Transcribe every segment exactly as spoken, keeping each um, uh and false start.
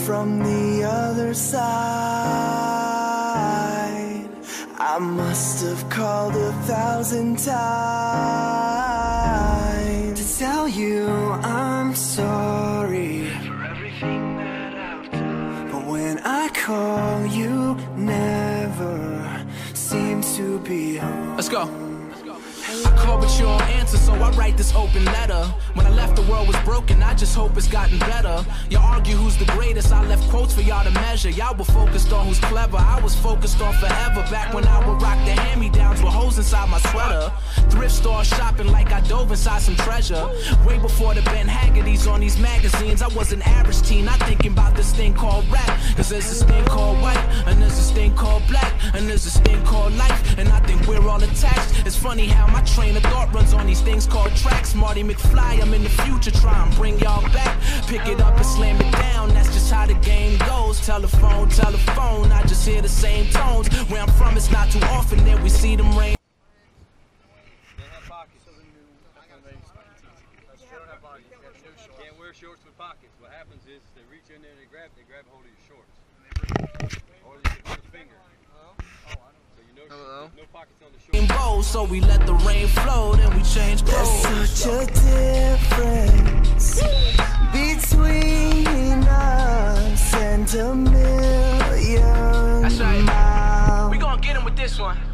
from the other side. I must have called a thousand times to tell you I'm sorry for everything that I've done. But when I call, you never seem to be home. Let's go. I call but you don't answer, so I write this open letter. When I left the world was broken, I just hope it's gotten better. You argue who's the greatest, I left quotes for y'all to measure. Y'all were focused on who's clever, I was focused on forever. Back when I would rock the hand-me-downs with holes inside my sweater. Thrift store shopping like I dove inside some treasure. Way before the Ben Haggerty's on these magazines, I was an average teen, not thinking about this thing called rap. Cause there's this thing called white, and there's this thing called black, and there's this thing called life, and I think we're all attached. It's funny how my train of thought runs on these things called tracks. Marty McFly, I'm in the future, try and bring y'all back. Pick it up and slam it down, that's just how the game goes. Telephone, telephone, I just hear the same tones. Where I'm from, it's not too often that we see them rain. They have pockets. They don't have pockets. You can't wear shorts with pockets. What happens is they reach in there and they grab, they grab hold of your shorts. Or they put a finger. No pockets on the shore. So we let the rain flow, then we change clothes. There's such a difference between us and a million That's right. miles. We gonna get him with this one.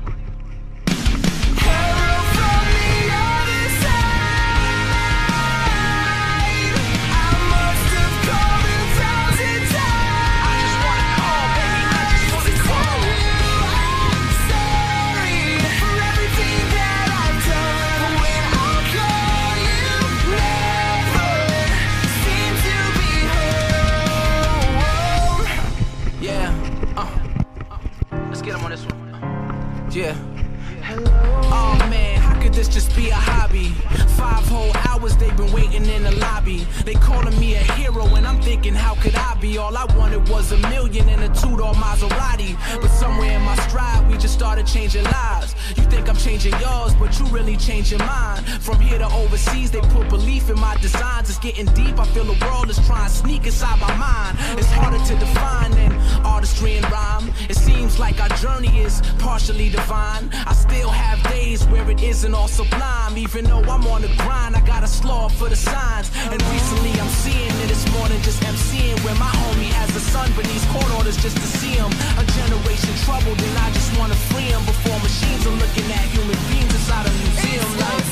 Yeah. Oh man, how could this just be a hobby? Five whole hours they've been waiting in the lobby. They calling me a hero and I'm thinking how could I be? All I wanted was a million and a two-door Maserati. But somewhere in my stride we just started changing lives. You think I'm changing yours, but you really changing mine. From here to overseas they put belief in my designs. It's getting deep, I feel the world is trying to sneak inside my mind. It's harder to define than artistry and rhyme. It seems like our journey is partially divine. I still have days where it isn't all sublime. Even though I'm on the grind, I got a slaw for the signs. And recently I'm seeing that it's more than just emceeing. Where my homie has a son beneath court orders just to see him. A generation troubled and I just wanna free him. Before machines are looking at human beings inside a museum like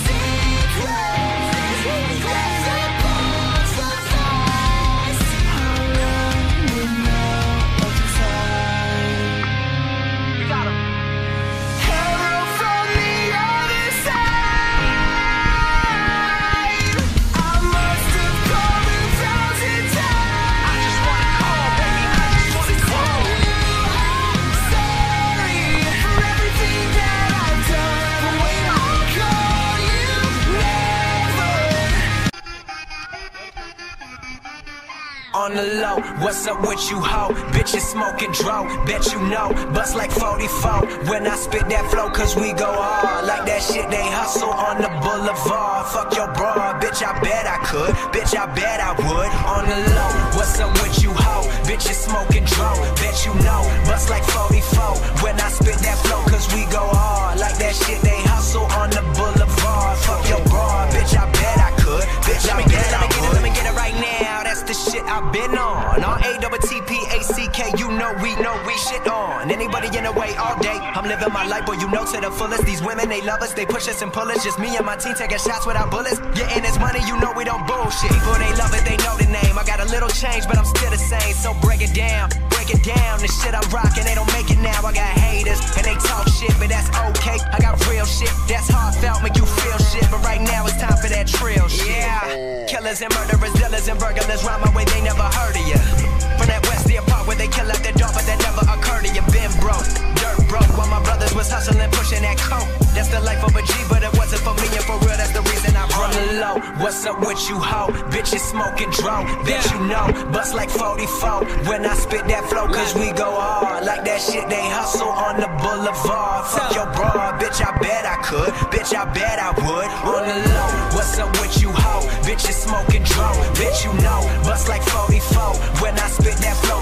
on the low, what's up with you, ho? Bitches smoking dro, bet you know. Bust like forty-four when I spit that flow, cause we go hard. Like that shit they hustle on the boulevard. Fuck your bra, bitch, I bet I could. Bitch, I bet I would. On the low, what's up with you, ho? Bitches smoking dro, bet you know. Bust like forty-four when I spit that flow, cause we go hard. Like that shit they hustle on the boulevard. Fuck your bra, bitch, I bet I could. Bitch, I bet I would. Let me get it right now, that's the shit I've been on. R A T T P A C K, you know we know we shit on. Anybody in the way all day, I'm living my life, boy, you know to the fullest. These women, they love us, they push us and pull us. Just me and my team taking shots without bullets. Getting this money, you know we don't bullshit. People, they love it, they know the name. I got a little change, but I'm still the same. So break it down, break it down. The shit I'm rocking, they don't make it now. I got haters, and they talk shit, but that's okay. I got real shit, that's heartfelt, make you feel shit. But right now it's time for that trill shit. Yeah, killers and murderers, dealers and burglars rhyme my way, they never heard of ya. From that Westia Park where they kill out their dog, but that never occurred to you. Been broke, dirt broke, while my brothers was hustling, pushing that coke. That's the life of a G, but it wasn't for me, and for real, that's the reason I broke. On the low, what's up with you, ho? Bitches smoking dro, bet you know. Bust like forty-four when I spit that flow, cause we go hard. Like that shit they hustle on the boulevard. Fuck your bra, bitch, I bet I could. Bitch, I bet I would. On the low, what's up with you, ho? Bitches smoking dro, bet you know. Bust like forty-four when I spit that flow,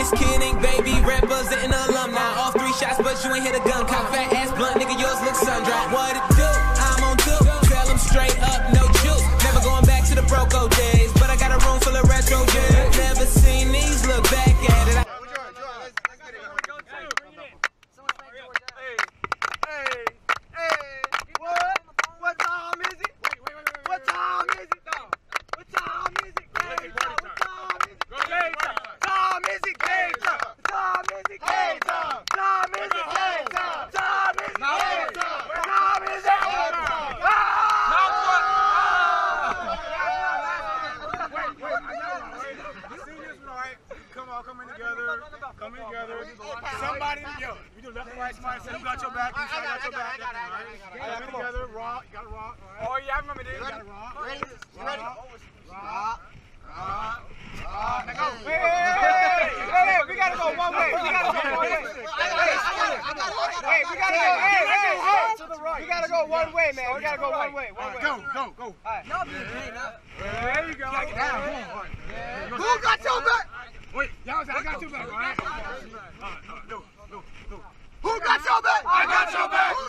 Loose kidding, baby, representing alumni. Off three shots, but you ain't hit a gun. Cop fat ass blunt, nigga, yours look sun-dried. What it do? I'm on two. Tell them straight up, no juice. Never going back to the broco days, but I got a room full of retro jams. Never seen these, look back at it. I Coming together, coming together. Somebody, yo, we do left and right. Somebody said, "Who got your back?" You said, "I got your back." Coming together, raw. You got a raw. Oh yeah, I remember this. You got a raw. Ready? Ready? Raw. Raw. Raw. Now go. Hey, hey, hey, we gotta go one way. We gotta go one way. Hey, we gotta go. Hey, hey, hey. To the right. We gotta go one way, man. We gotta go one way. One way. Go, go, go. All right. Y'all be paying up. There you go. Get down. Who got your back? Wait, y'all say I got your back, right? Uh, no, no, no. Who got your back? I got your back.